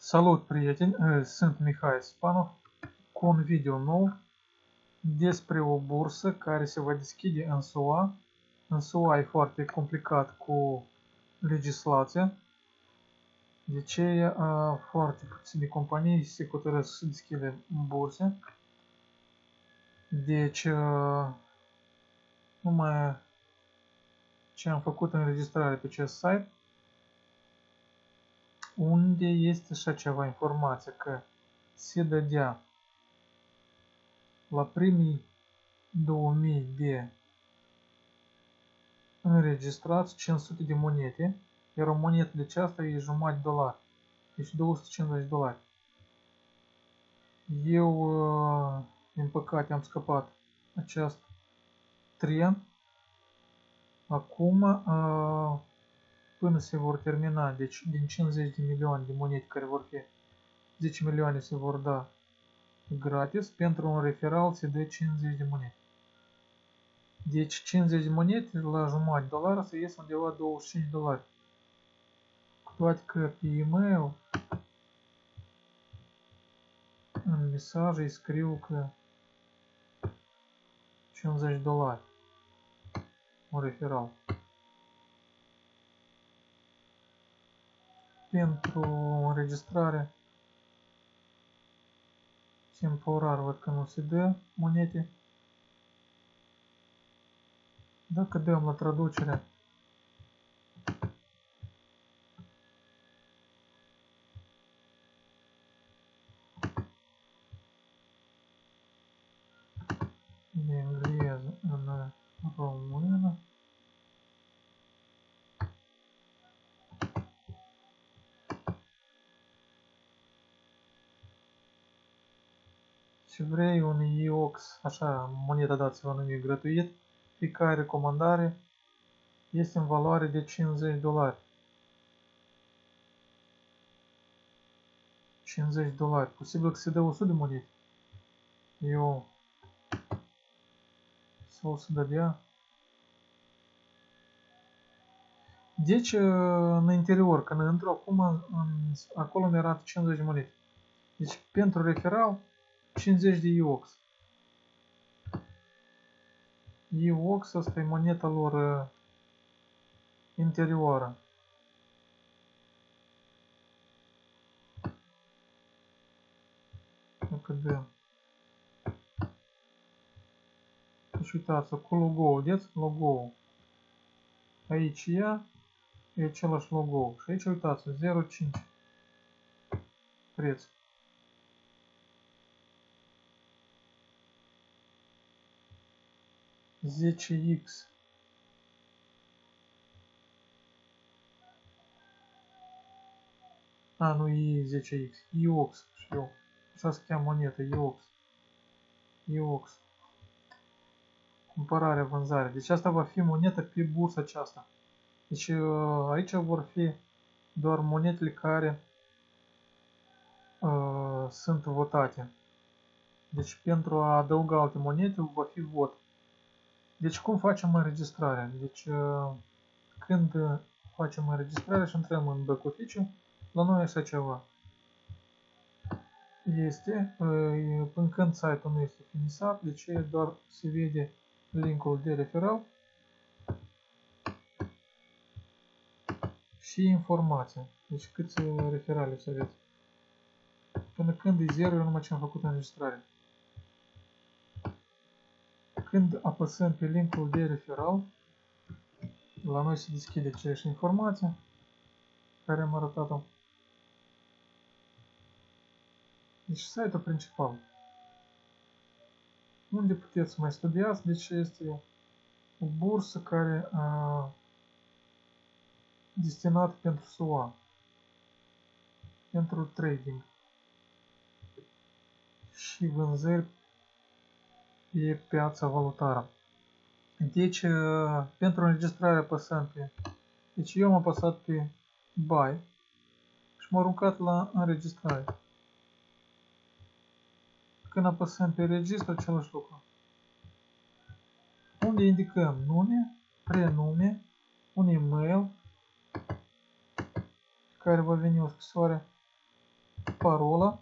Salut, prieteni! Sunt Mihai Spanov cu un video nou despre o bursă care se va deschide în SUA. În SUA e foarte complicat cu legislația, de aceea foarte puține companii se hotărăsc să deschide burse. Deci, numai ce am făcut înregistrare pe acest site, unde este așa ceva informație că se dădea la primii 2000 de înregistrați 500 de monede, iar o monedă de aceasta e jumătate $, deci $250. Eu, din păcate, am scăpat acest tren. Acum, până se vor termina, deci din 50 de milioane de monede care vor fi, 10 milioane se vor da gratis, pentru un referal se dă 50 de monede. Deci 50 de monede la jumătate $, să ies undeva $25. Cu toate că pe e-mail în mesaj îi scriu că $50 un referal. Pentru înregistrare temporar văd că nu se dă monede. Dacă dăm la traducere de engleză în română, și vrei un IOX, așa, moneda dată se va numi gratuit, fiecare recomandare este în valoare de $50. $50. Posibil că se dă 100 de monede. Eu sau să dădea. Deci, în interior, când intru acum, acolo mi arată 50 de monede. Deci, pentru referal, 50 de IOX. IOX, asta e moneta lor interioară. Dacă dăm. Deci, uitați, cu logo, vedeți? Logo. Aici e același logo. Și aici, uitați, 0,5 preț. $10X. Nu e 10X, IOX, știu. Așa se cheamă moneta, IOX. IOX. Cumpărare, vânzare. Deci asta va fi moneta pe bursa aceasta. Deci aici vor fi doar monedele care sunt votate. Deci pentru a adăuga alte monede va fi vot. Deci cum facem înregistrarea? Deci când facem înregistrarea și intrăm în back office, la noi așa ceva este, până când site-ul nu este finisat, deci doar se vede linkul de referal și informația. Deci câți referale să aveți. Până când e 0, eu numai ce am făcut înregistrare. Când apăsăm pe linkul de referal, la noi se deschide aceeași informație care am arătat-o. Deci site-ul principal. Unde puteți să mai studiați, deci este o bursă care destinată pentru SUA, pentru trading și vânzări pe piața valutară. Deci, pentru înregistrare apăsăm pe... Deci eu am apăsat pe Buy și m-am aruncat la înregistrare. Când apăsăm pe registru, același lucru. Unde indicăm nume, prenume, un e-mail, care va veni o scrisoare, parola.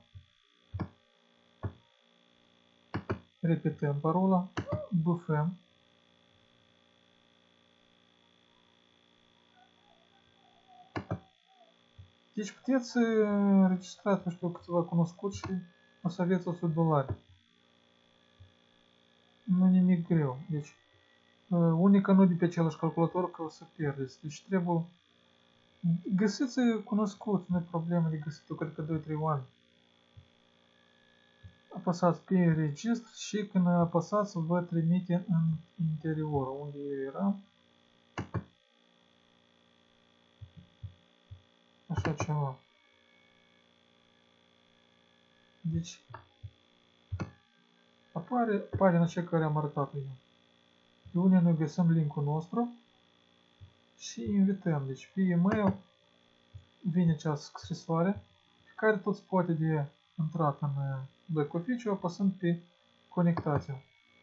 Repetăm parola. Bufăm. Deci puteți înregistrați, nu știu, câțiva cunoscuți și o să aveți $100. Nu nimic greu. Deci, unica nu de pe același calculator că o să pierdeți. Deci trebuie... Găsiți cunoscuți, nu e problemă de găsit, eu cred că 2-3 oameni. Apăsați pe registru și când apăsați vă trimite în interior. Unde eram? Așa ceva. Deci, apare pagina cea care am arătat-o eu. De unde noi găsim linkul nostru și invităm. Deci pe e-mail vine această scrisoare pe care toți poate de intrat în back office apăsând pe conectație.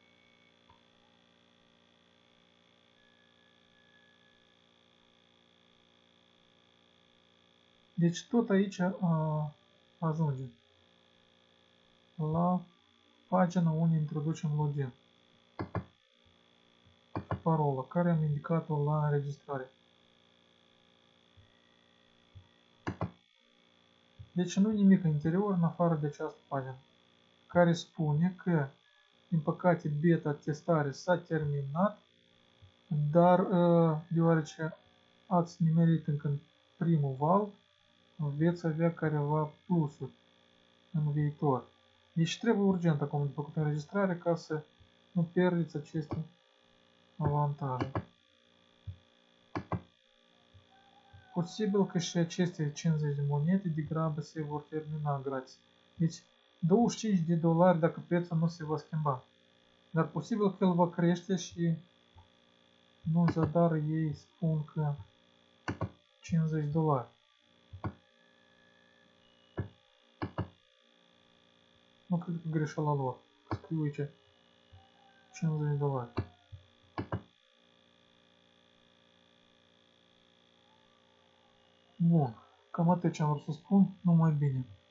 Deci tot aici ajungem la pagina unde introducem login. Parola care am indicat-o la înregistrare. Deci nu nimic în interior în afară de această pagină care spune că din păcate beta testare s-a terminat, dar deoarece ați nimerit încă în primul val, veți avea careva plusuri în viitor. Deci trebuie urgent acum de făcut înregistrare ca să nu pierdeți aceste avantaje. Posibil că și aceste 50 de monede degrabă se vor termina gratis. Deci $25 dacă prețul nu se va schimba. Dar posibil că el va crește și nu în zadar ei spun că $50. Nu cred că greșeala lor. Scriu aici $50. Bun. Cam atât ce am vrut să spun. Numai bine.